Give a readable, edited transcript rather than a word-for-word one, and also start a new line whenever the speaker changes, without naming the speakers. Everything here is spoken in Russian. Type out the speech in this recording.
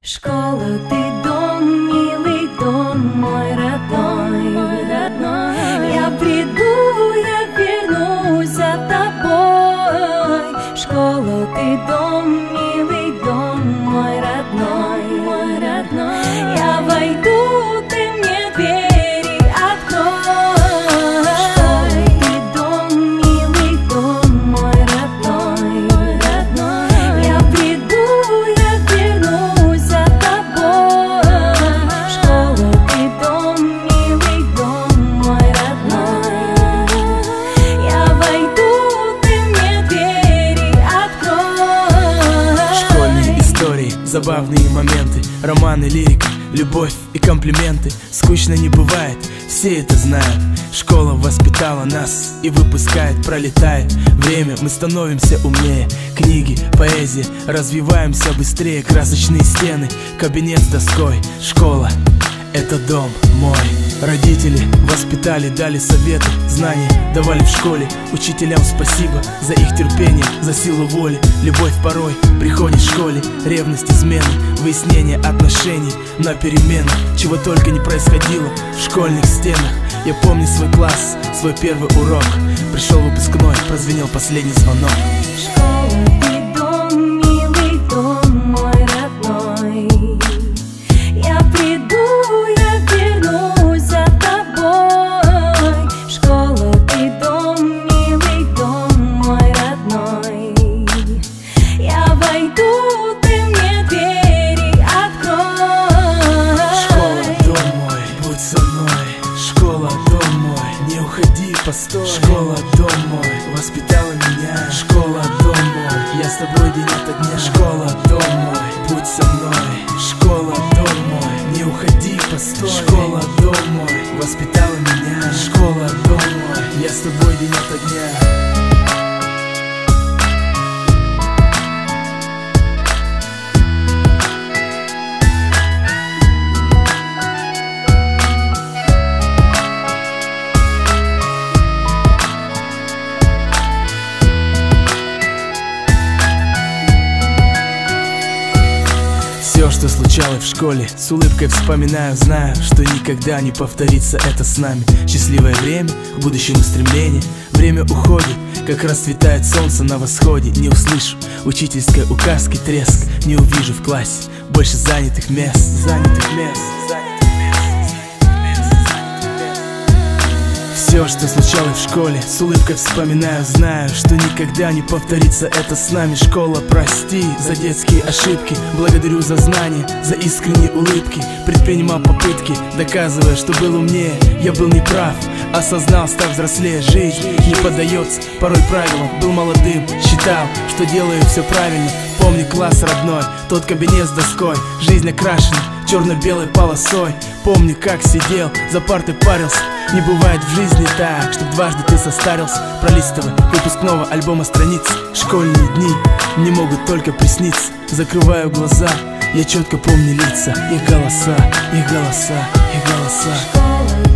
Школа, ты дом, милый дом, мой родной, родной. Я приду, я вернусь за тобой. Школа, ты дом, милый дом, мой родной, мой родной. Я войду, ты мне двери открой. Школа, ты дом, милый дом, мой родной, родной. Я приду, я вернусь за тобой. Школа, ты дом, милый дом, мой родной. Я войду, ты мне двери открой.
Школьные истории, забавные моменты, романы, лирика, любовь и комплименты. Скучно не бывает, все это знают. Школа воспитала нас и выпускает, пролетает время, мы становимся умнее. Книги, поэзия, развиваемся быстрее. Красочные стены, кабинет с доской. Школа — это дом мой. Родители воспитали, дали советы, знания давали в школе. Учителям спасибо за их терпение, за силу воли. Любовь порой приходит в школе. Ревность, измены, выяснение отношений на перемену. Чего только не происходило в школьных стенах. Я помню свой класс, свой первый урок. Пришел выпускной, прозвенел последний звонок.
Школа, ты дом, милый дом, мой родной. Я приду, я вернусь за тобой. Школа, ты дом, милый дом, мой родной. Я войду, ты мне двери открой.
Школа, дом мой, будь со мной. Школа, дом мой, не уходи, постой. Школа, дом мой, воспитала меня. Школа, дом мой, я с тобой день ото дня. Школа, дом мой, будь со мной. Школа, дом мой, не уходи, постой. Школа, дом мой, воспитала меня. Школа, дом мой, я с тобой день ото дня. Все, что случалось в школе, с улыбкой вспоминаю, знаю, что никогда не повторится это с нами. Счастливое время, к будущему стремление. Время уходит, как расцветает солнце на восходе. Не услышу учительской указки, треск. Не увижу в классе больше занятых мест. Занятых мест, Все, что случалось в школе, с улыбкой вспоминаю, знаю, что никогда не повторится это с нами. Школа, прости за детские ошибки, благодарю за знания, за искренние улыбки. Предпринимал попытки, доказывая, что был умнее. Я был неправ, осознал, став взрослее. Жизнь не поддается порой правилам. Был молодым, считал, что делаю все правильно. Помню класс родной, тот кабинет с доской. Жизнь окрашена черно-белой полосой. Помню, как сидел, за партой парился. Не бывает в жизни так, чтоб дважды ты состарился. Пролистывая выпускного альбома страниц. Школьные дни не могут только присниться. Закрываю глаза, я четко помню лица. Их голоса, их голоса, их голоса.
Школа,